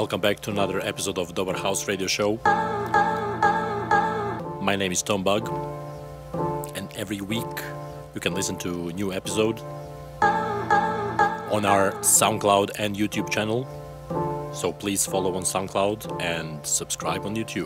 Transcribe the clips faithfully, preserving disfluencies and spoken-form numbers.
Welcome back to another episode of Dober House Radio Show. My name is Tom Bug, and every week you can listen to a new episode on our SoundCloud and YouTube channel. So please follow on SoundCloud and subscribe on YouTube.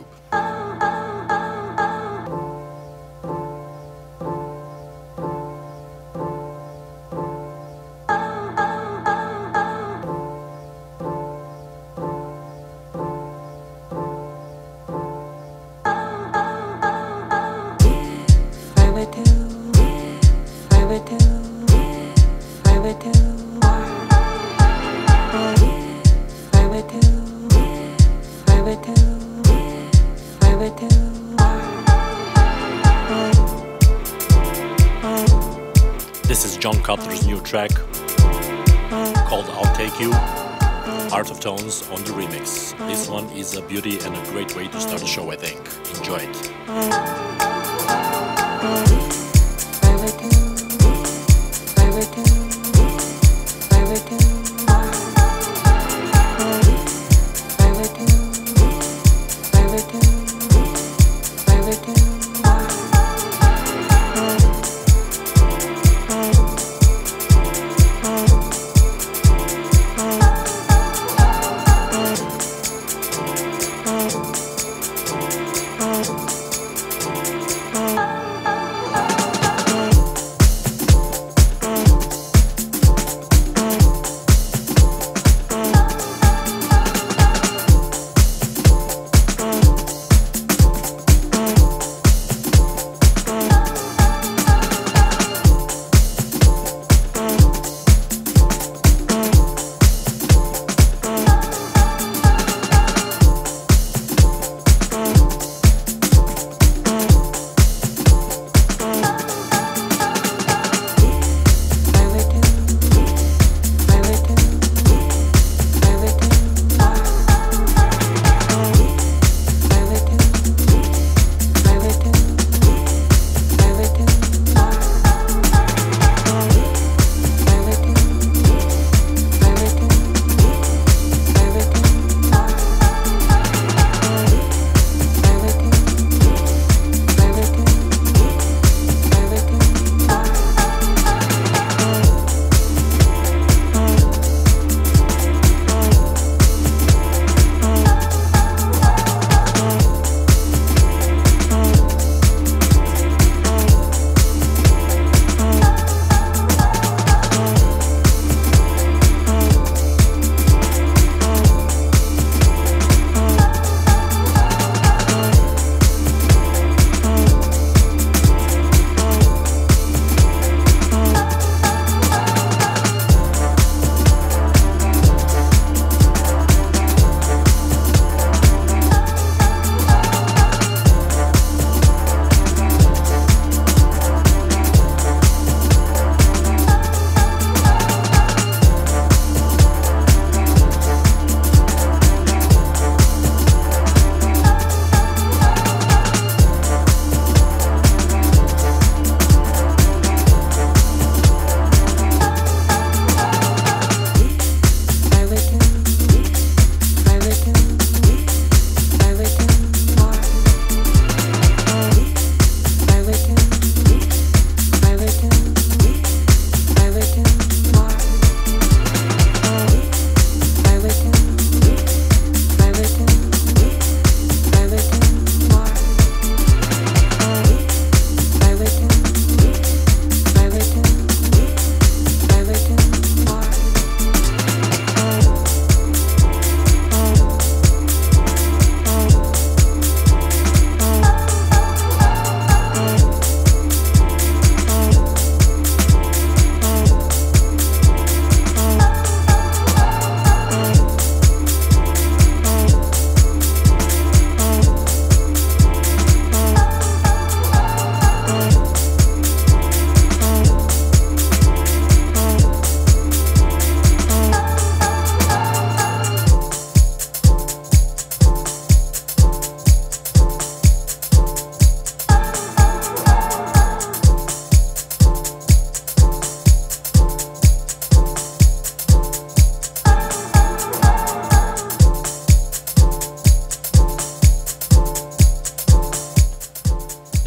This is John Cutler's new track called I'll Take You, Art of Tones on the remix. This one is a beauty and a great way to start the show, I think. Enjoy it. Oh,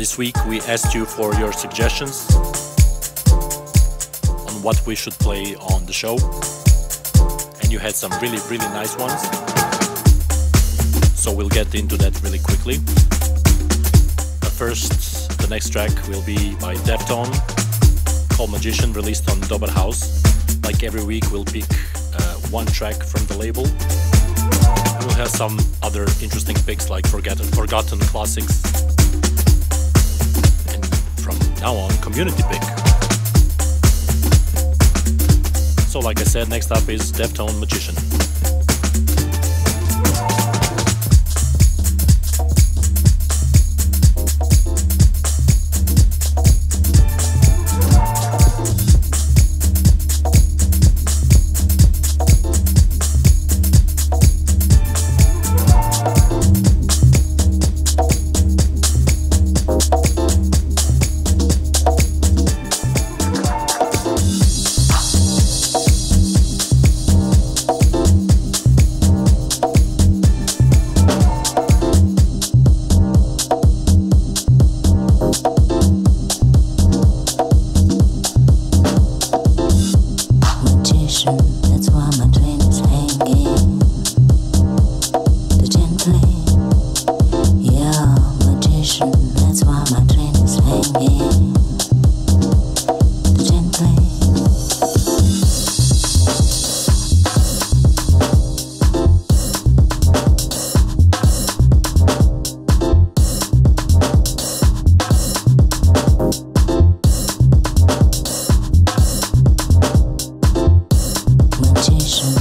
This week we asked you for your suggestions on what we should play on the show, and you had some really, really nice ones. So we'll get into that really quickly. But first, the next track will be by Deftone, called Magician, released on Dober House. Like every week, we'll pick uh, one track from the label. We'll have some other interesting picks like Forgotten, Forgotten Classics. And from now on, community pick. So like I said, next up is Deftone, Magician. Magician.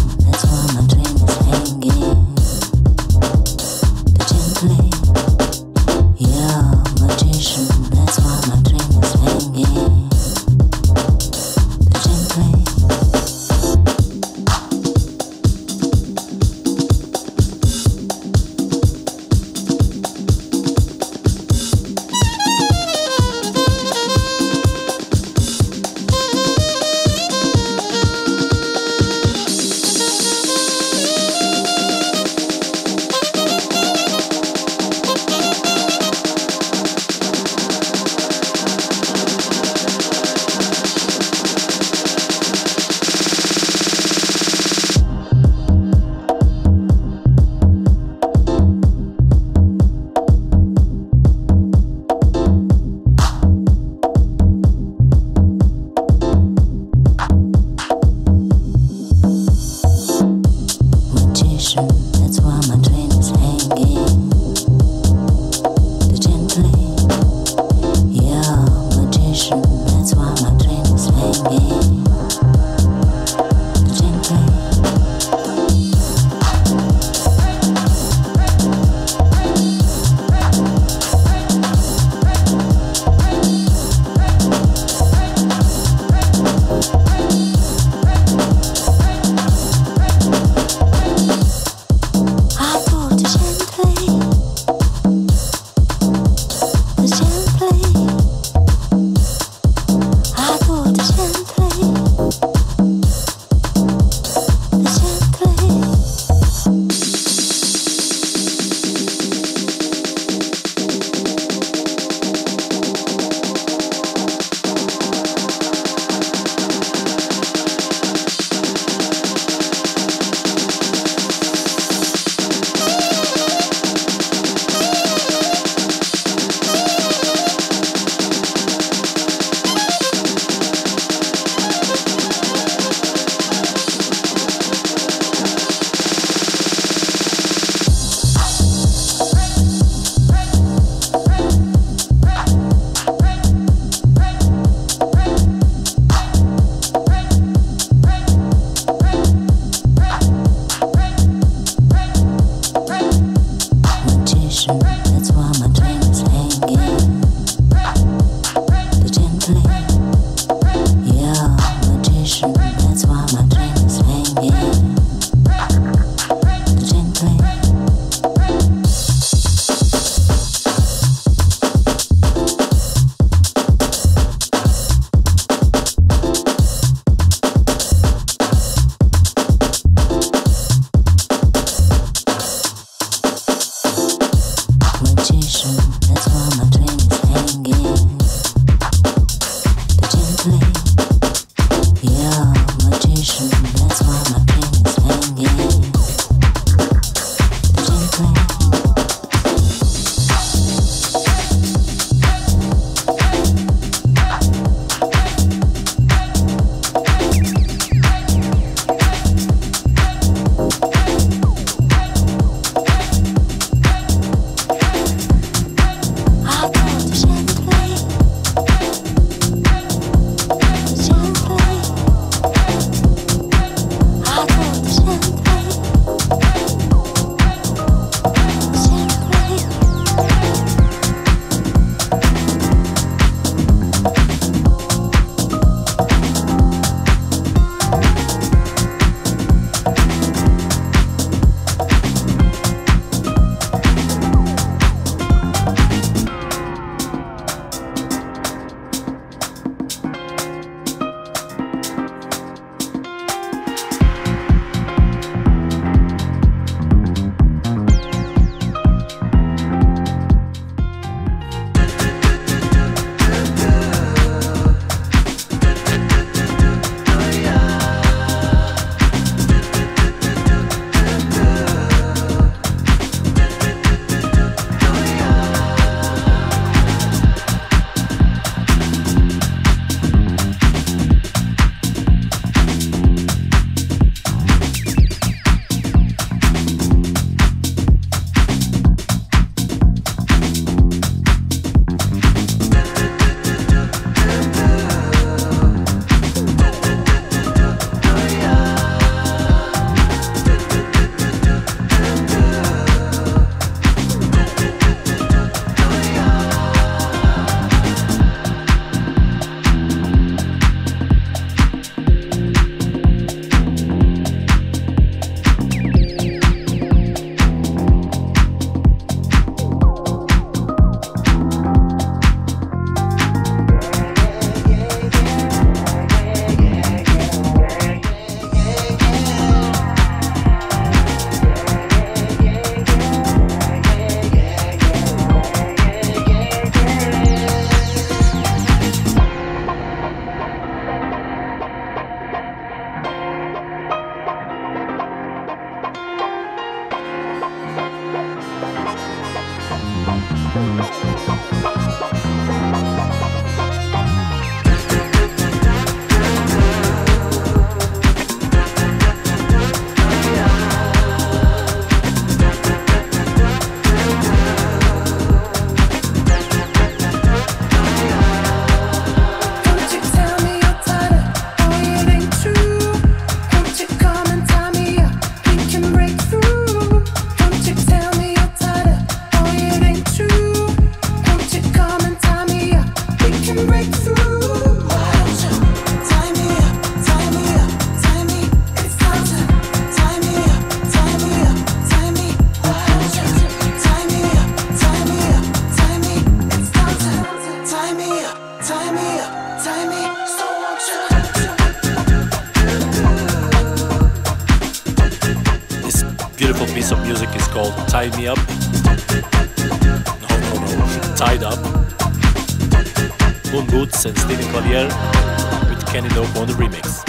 music is called Tie Me Up. No, no, no, Tied Up. Moon Boots and Steven Clavier with Kenny Dope on the remix.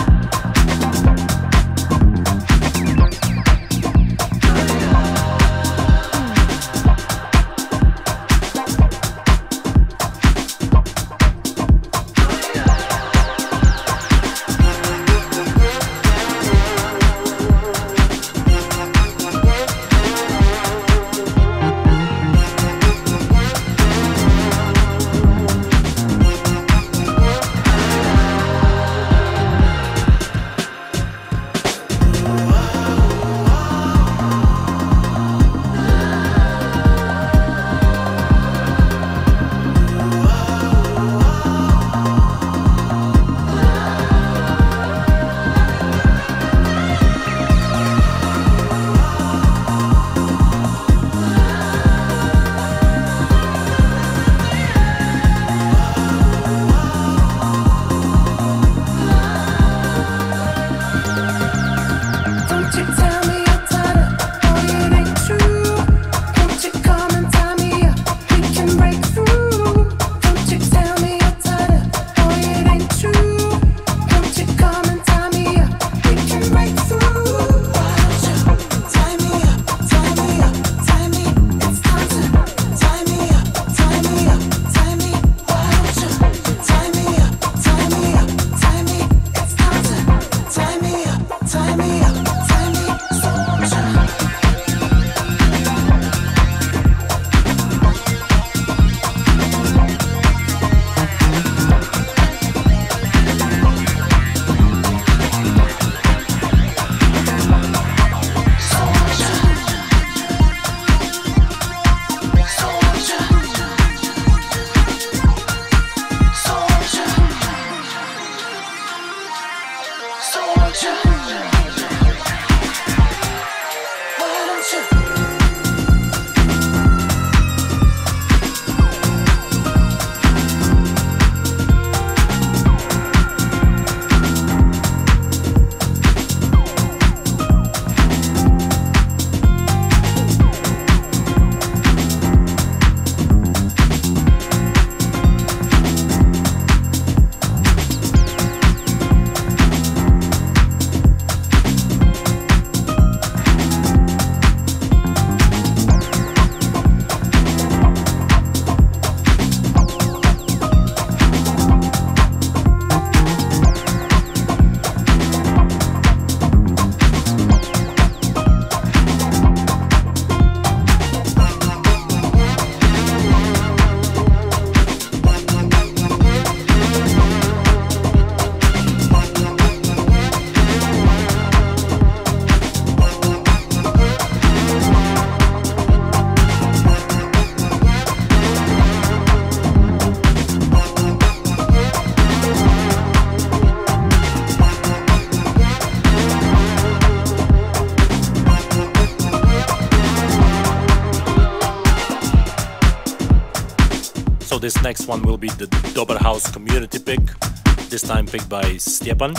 So this next one will be the Dober House community pick, this time picked by Stjepan.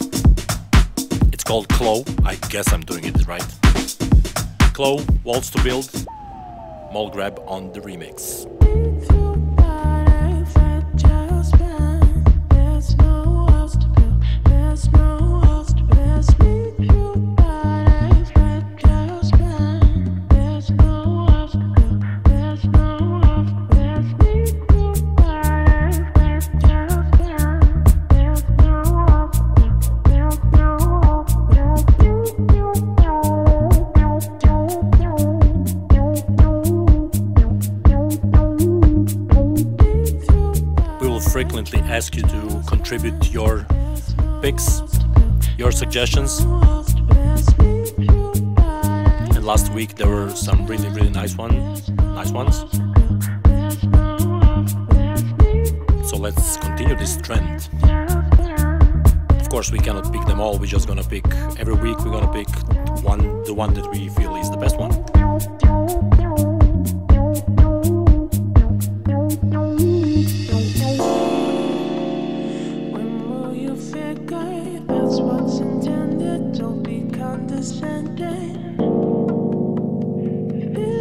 It's called Klo, I guess I'm doing it right. Klo, Walls to Build, Molgrab on the remix. Frequently ask you to contribute your picks, your suggestions. And last week there were some really really nice ones, nice ones. So let's continue this trend. Of course we cannot pick them all, we're just gonna pick every week, we're gonna pick one, the one that we feel is the best one. That's what's intended, don't be condescending.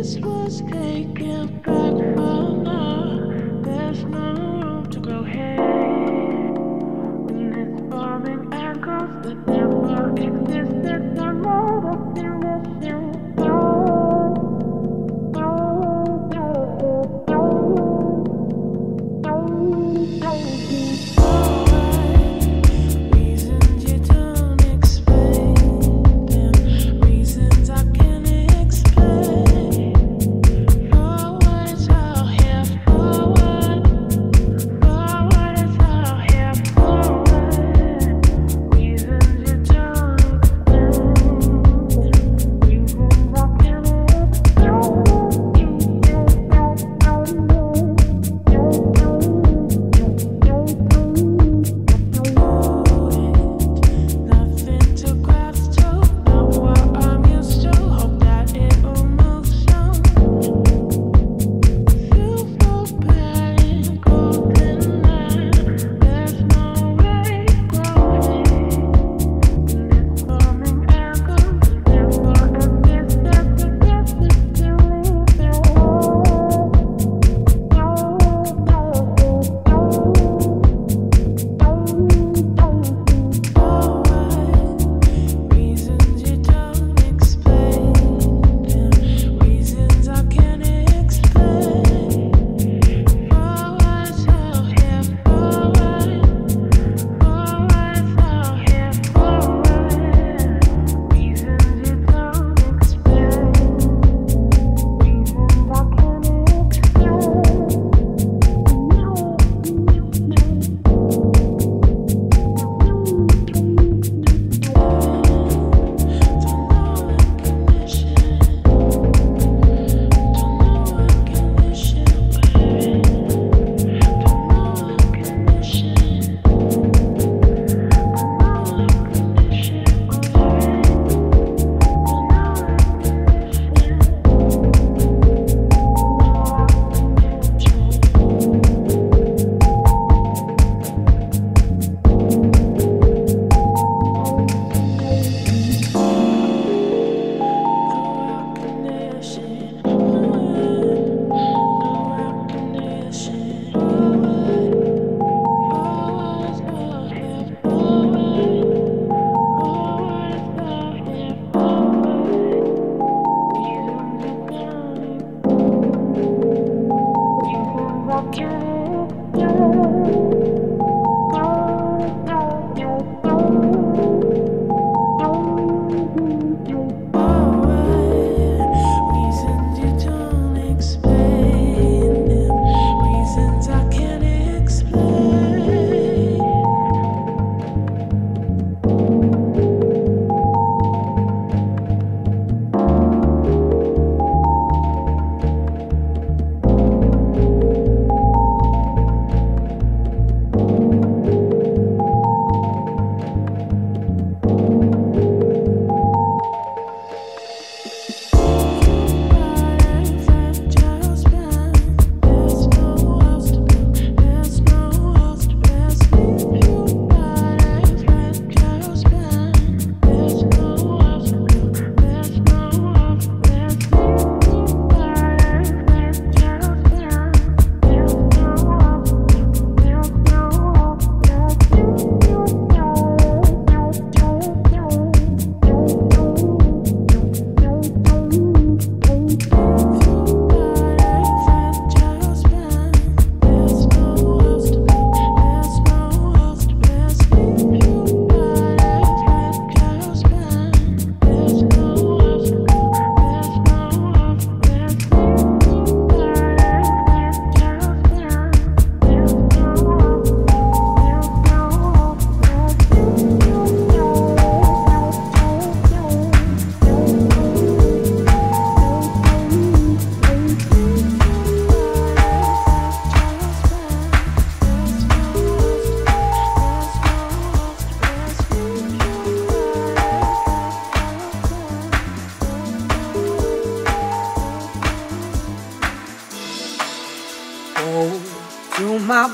my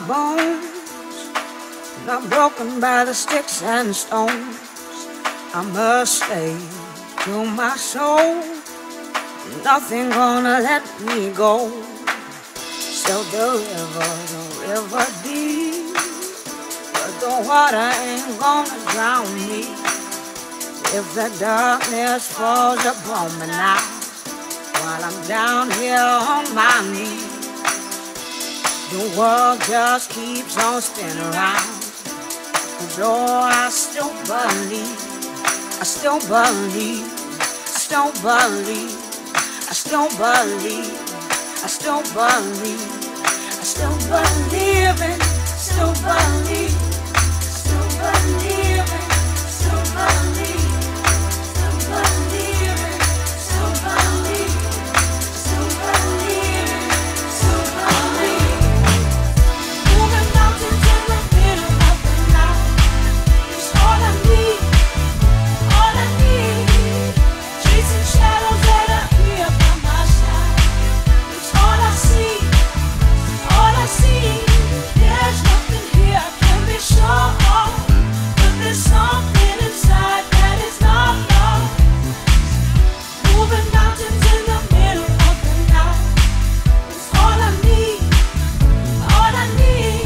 bones, not broken by the sticks and stones. I must stay till my soul Nothing gonna let me go. So the river, the river deep, but the water ain't gonna drown me. If the darkness falls upon me now, while I'm down here on my knees, the world just keeps on spinning around. Cause oh, I still believe, I still believe, I still believe, I still believe, I still believe, I still believe in, still believe, still believe in, still believe, still believe in, still believe, still believe in, still believe. Moving mountains in the middle of the night is all I need, all I need. Chasing shadows that appear by my side. It's all I see, all I see. There's nothing here I can be sure of, but there's something inside that is not love. Moving mountains in the middle of the night is all I need, all I need.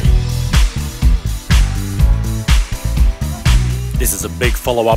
This is a big follow-up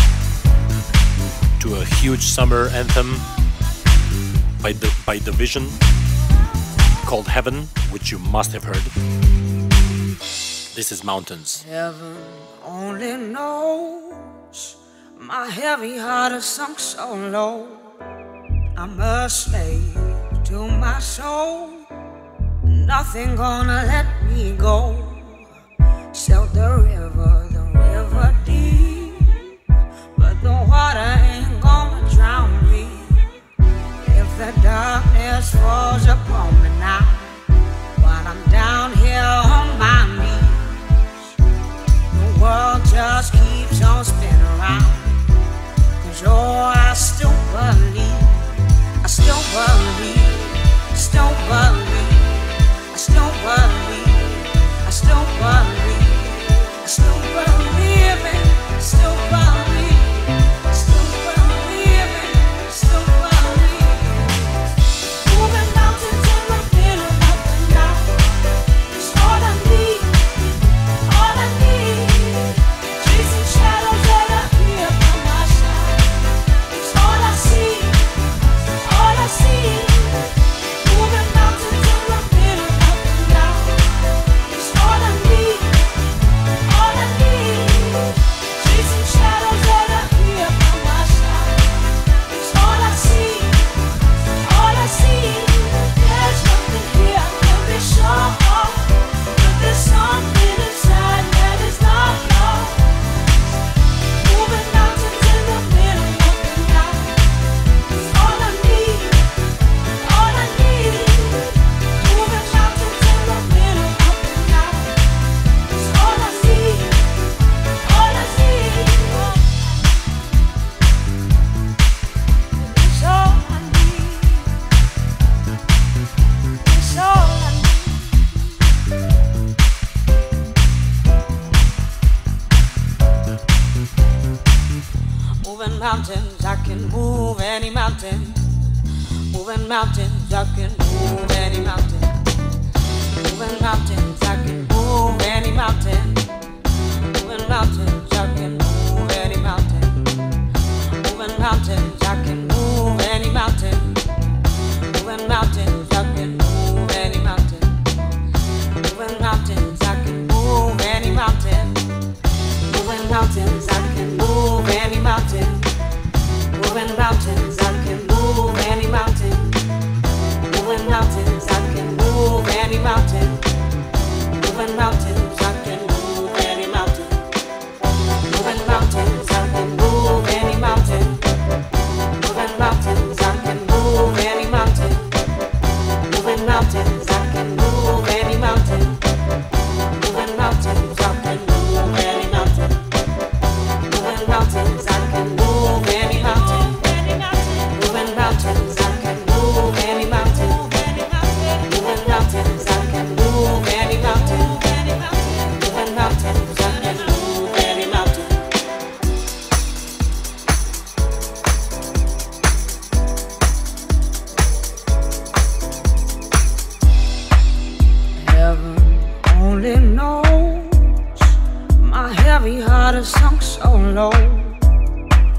to a huge summer anthem by the by Division called Heaven, which you must have heard. This is Mountains. Heaven only knows my heavy heart has sunk so low. I'm a slave to my soul. Nothing gonna let me go. So the river, the river deep, but the water ain't gonna drown me. If the darkness falls upon me now, while I'm down here on my knees, the world just keeps on spinning around. Cause oh, I still believe, I still believe, still believe, I still believe, I still believe, I still believe it, still believe, still believe it, still believe. Moving mountains in the middle of the night is all I need, all I need. Chasing shadows that appear by my side. It's all I see, all I see. Moving mountains in the middle of the night is all I need, all I need. Chasing shadows that appear by my side. It's all I see, all I see. There's nothing here I can be sure of, but there's something inside that is not love. Moving mountains in the middle of the night is all I need, all I need. Moving mountains in the middle of the night is all I see, all I see. It's all I need, it's all I need. Moving mountains, I can move any mountain. Moving mountains, I can move any mountain. Moving mountains, I can move any mountain. Moving mountains, I can move any mountain. Moving mountains, I can move any mountain. Moving mountains, I can move any mountain. Moving mountains, I can move any mountain. Moving mountains, I can move any mountain. Moving mountains, I can move any mountain. Moving mountains, I can move any mountain. Moving mountains, I can move any mountain.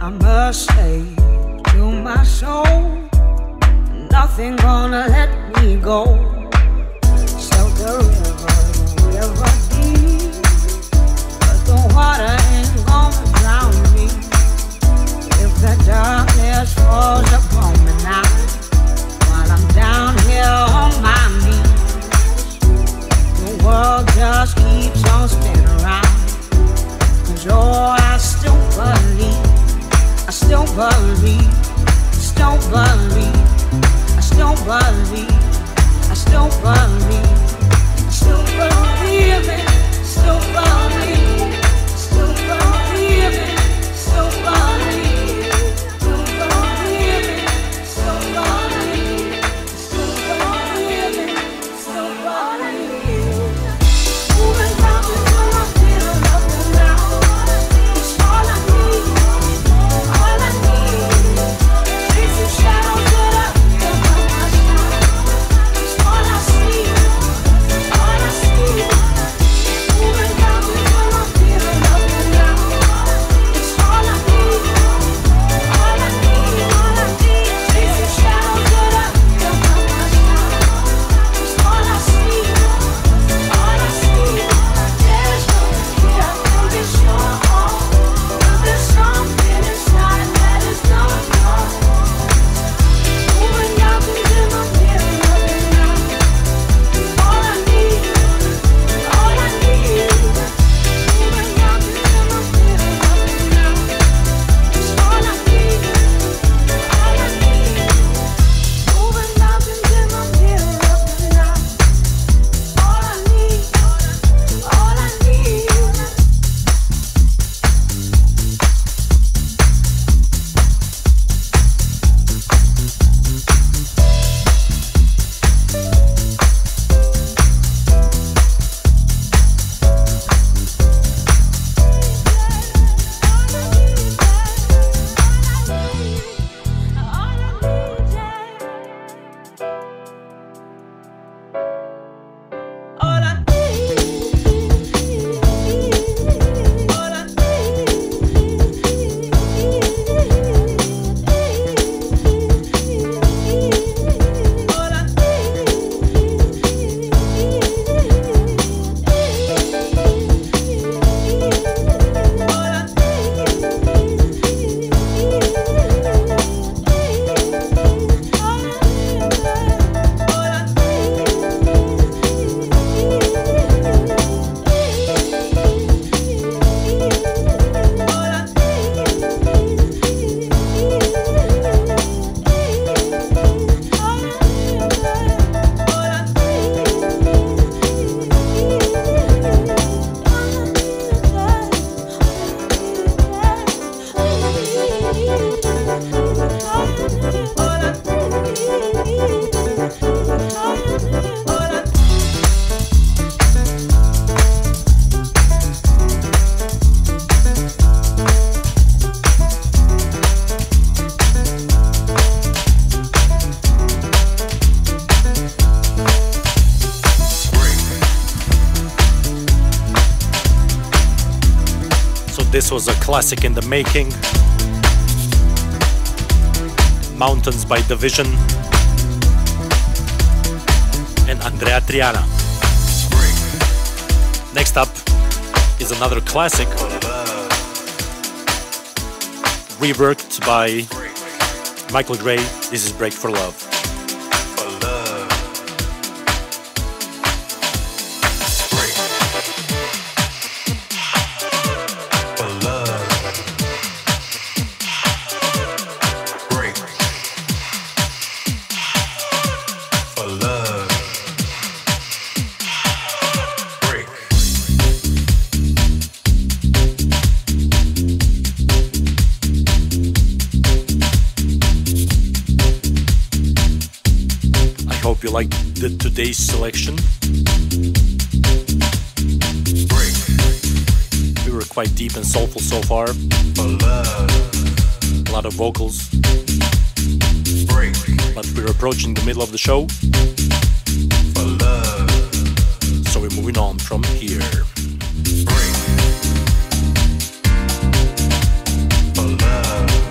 I'm a slave to my soul. Nothing gonna let me go. So the river, the river deep, but the water ain't gonna drown me. If the darkness falls upon me now, while I'm down here on my knees, the world just keeps on spinning around. 'Cause oh, I still believe, I still believe, I still believe, I still believe, I still believe, I still believe it, still believe, still believe it, still believe, still believe it, still believe, still believe it, still believe. Moving mountains when I feel up and down. It's all I need, all I need. Chasing shadows that I feel by my side. It's all I see, all I see. Moving mountains when I feel up and down. It's all I need, all I need, all I need. Chasing shadows that I feel by my side. It's all I see, all I see. There's nothing here I can be sure of, but there's something inside that is not yours. Moving mountains in my feeling up and down. All I need, all I need. Moving mountains in my feeling up and down. It's all I need, all I need. Moving mountains in my feeling up and down. All I need, all I need. All I This was a classic in the making. Mountains by Division and Andrea Triana. Next up is another classic, reworked by Michael Gray. This is Break for Love. You like the today's selection? We were quite deep and soulful so far. A lot of vocals. But we're approaching the middle of the show. So we're moving on from here. For love.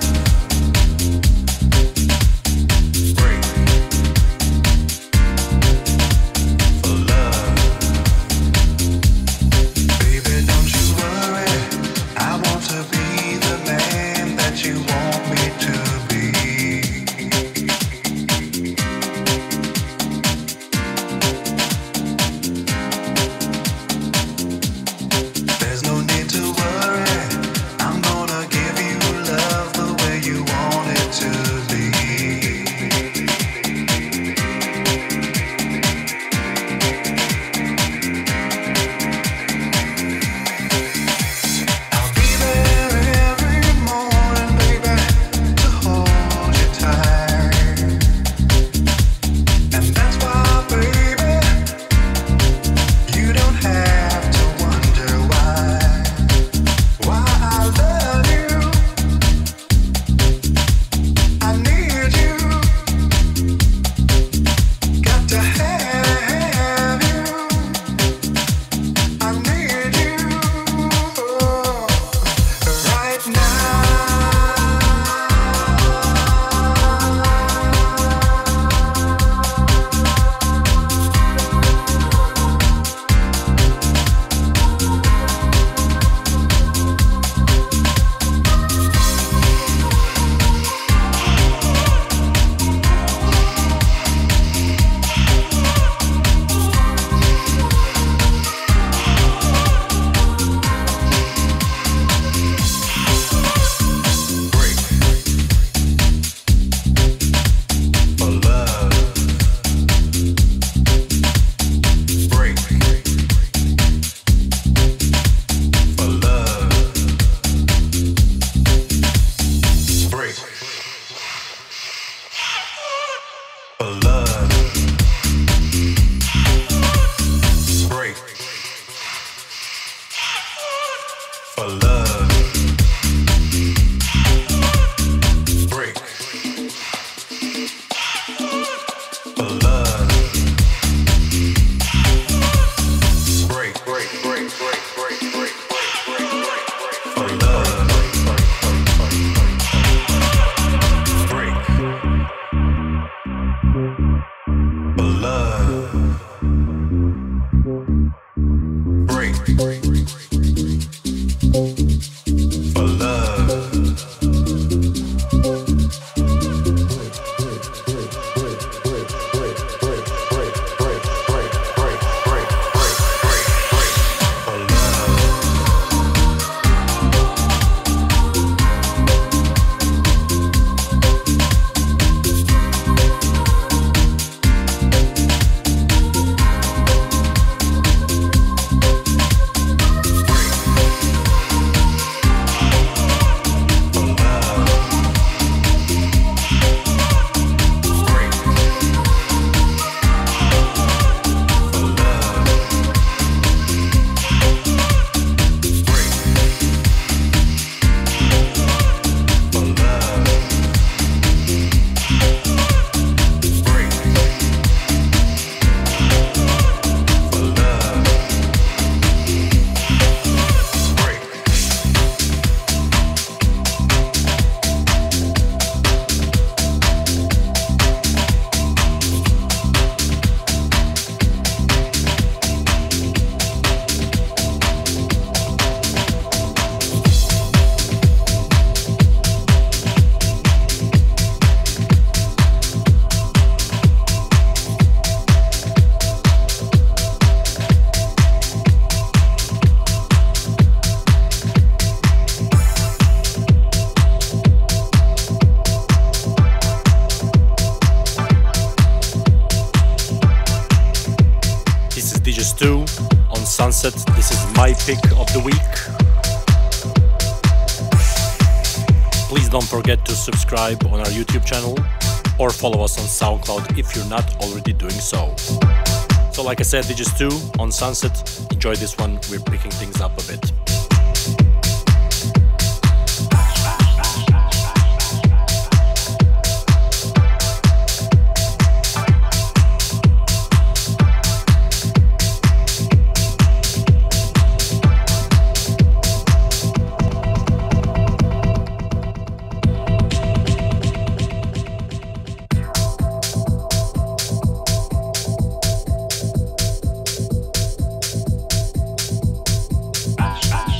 Stu on Sunset. This is my pick of the week. Please don't forget to subscribe on our YouTube channel or follow us on SoundCloud if you're not already doing so. So like I said, D J Stu on Sunset. Enjoy this one. We're picking things up a bit. Bash, bash.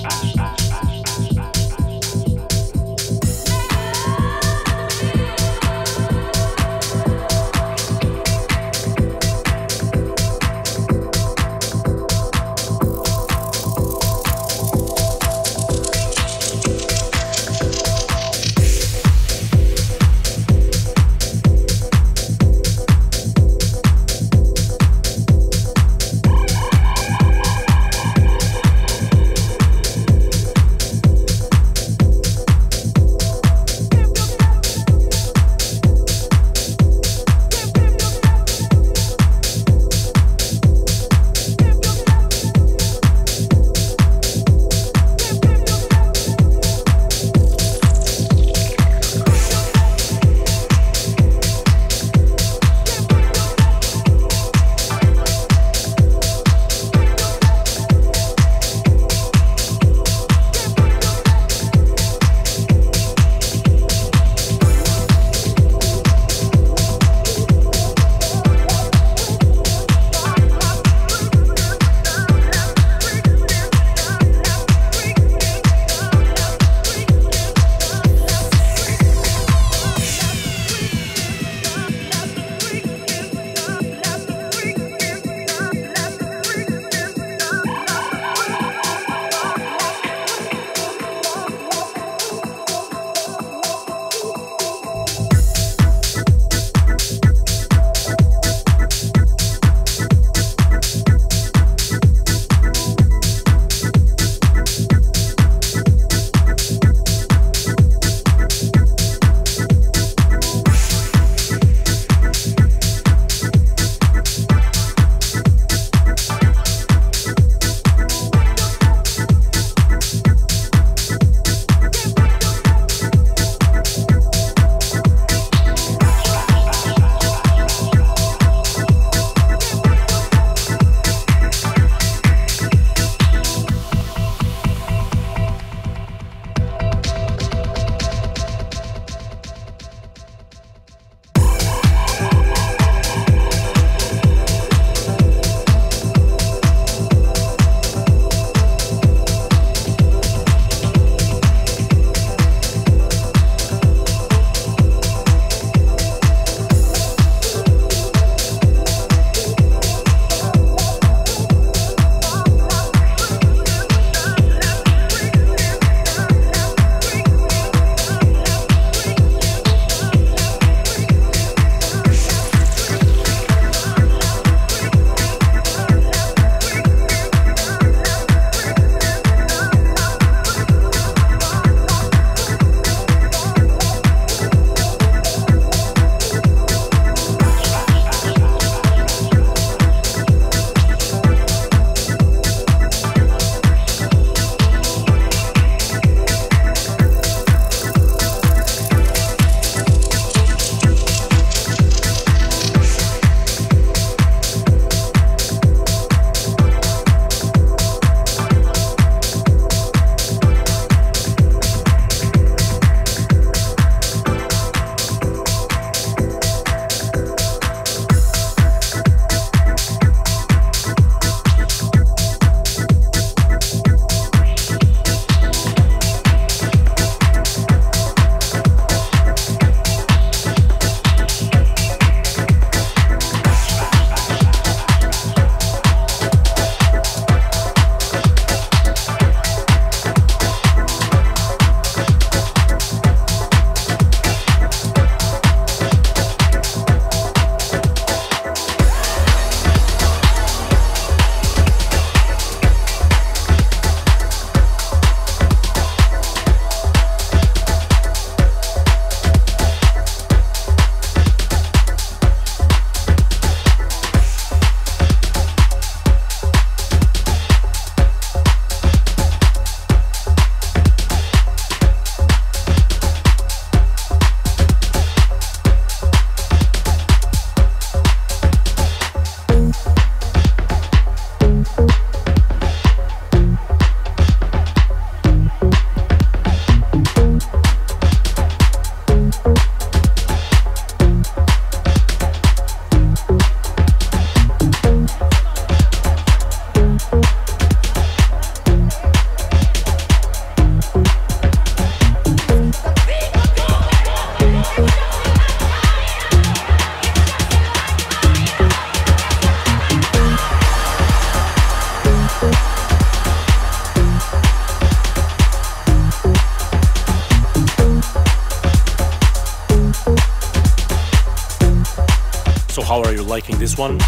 So how are you liking this one?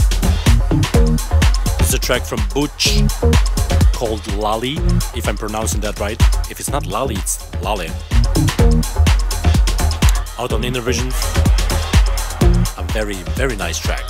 It's a track from Butch called Lali, if I'm pronouncing that right. If it's not Lali, it's Lale. Out on Innervision. A very, very nice track.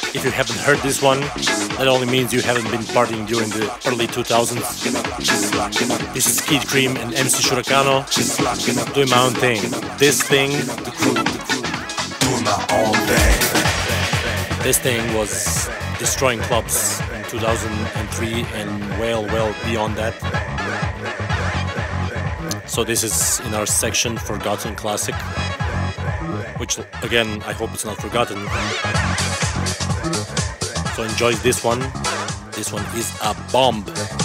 If you haven't heard this one, that only means you haven't been partying during the early two thousands. This is Kid Cream and M C Shuracano doing my own thing. This thing, the crew, the crew, doing my own thing. This thing was destroying clubs in two thousand three and well, well beyond that. So this is in our section Forgotten Classic, which again, I hope it's not forgotten. So enjoy this one. This one is a bomb.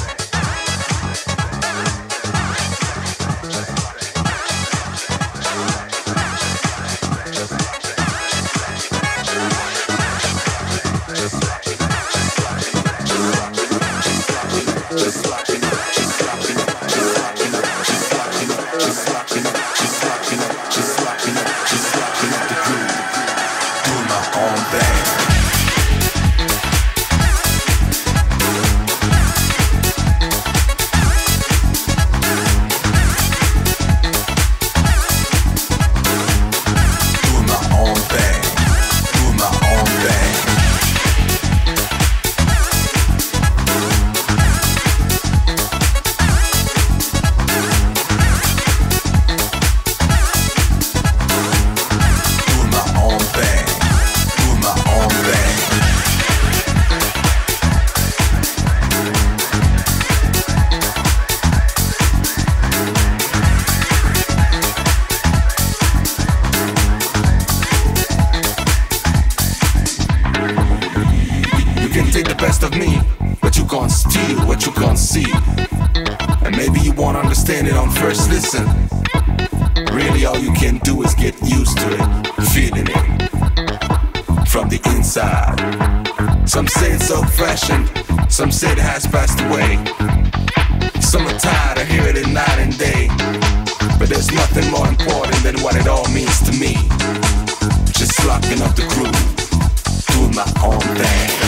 Some say it has passed away. Some are tired of hearing it night and day. But there's nothing more important than what it all means to me. Just locking up the groove, doing my own thing.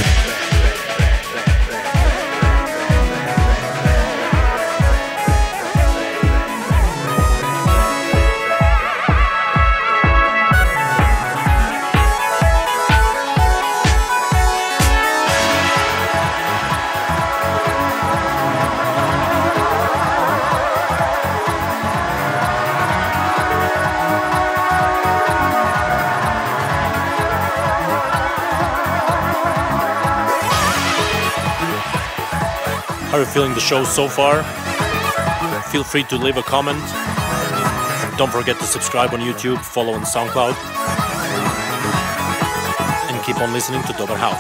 How are you feeling the show so far? Feel free to leave a comment. Don't forget to subscribe on YouTube, follow on SoundCloud, and keep on listening to Dober House.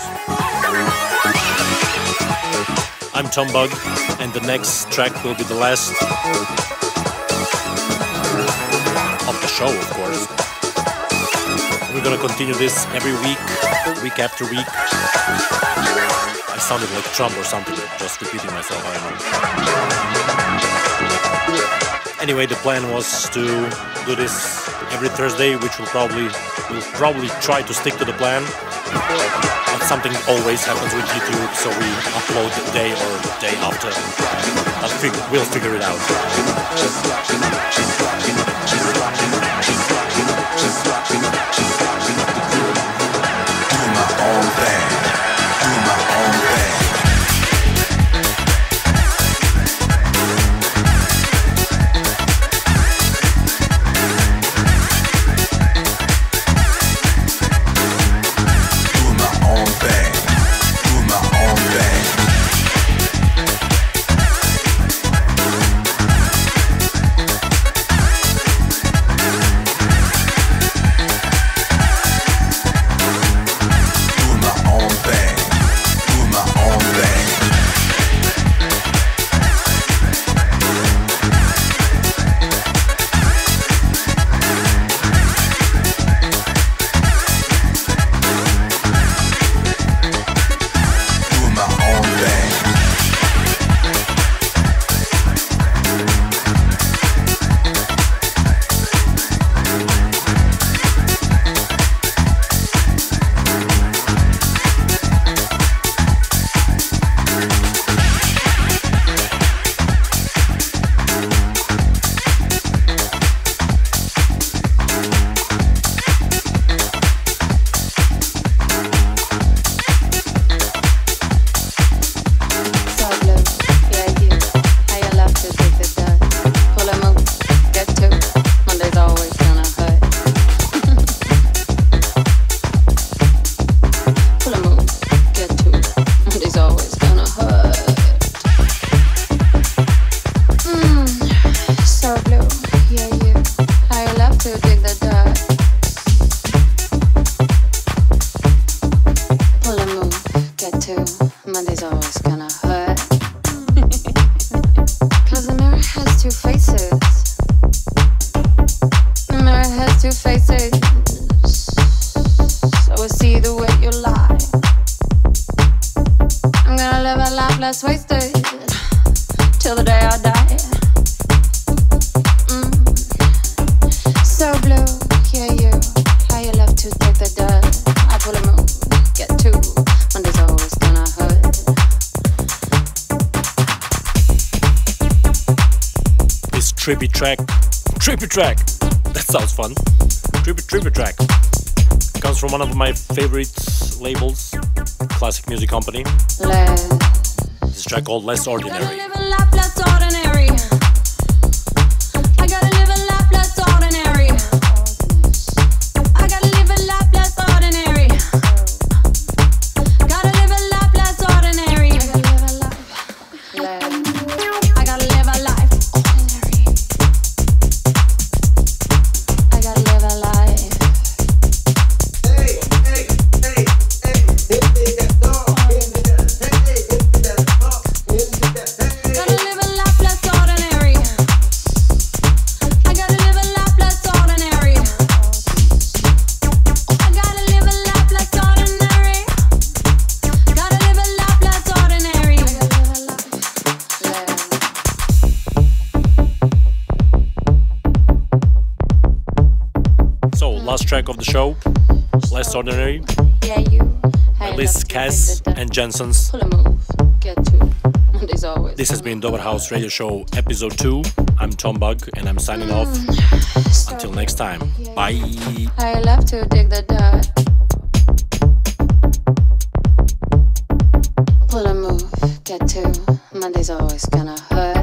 I'm Tom Bug, and the next track will be the last of the show, of course. We're gonna continue this every week, week after week. I sounded like Trump or something, just repeating myself, I don't know. Anyway, the plan was to do this every Thursday, which will probably we'll probably try to stick to the plan. But something always happens with YouTube, so we upload the day or the day after. But fig we'll figure it out. Do my own thing. Do my own thing. less wasted till the day I die. Mm. So blue, yeah, you, how you love to take the dirt. I pull a move, get two, Monday's always gonna hurt. This trippy track, trippy track, that sounds fun. Trippy, trippy track. Comes from one of my favorite labels, Classic Music Company. Less. This track called Less Ordinary. Gotta live a life less ordinary. I gotta live a life less ordinary. I gotta live a life less ordinary. Gotta live a life less ordinary. I gotta live a life ordinary. I gotta live a life. Hey, hey, hey, hey, hit me that dog, hit me that, hey, hit me that dog, hit me that, hey. Gotta live a life less ordinary. I gotta live a life less ordinary. I gotta live a life less ordinary. Gotta live a life less ordinary. So, last track of the show, Less Ordinary, Yeah, you. Hey, Liz love to Cass take the and Jensen's. pull a move, get two. Monday's always. This has been Dover House Radio Show Episode two. I'm Tom Bug and I'm signing off. Until next time, bye. I love to dig the dirt. Pull a move, get two. Monday's always gonna hurt.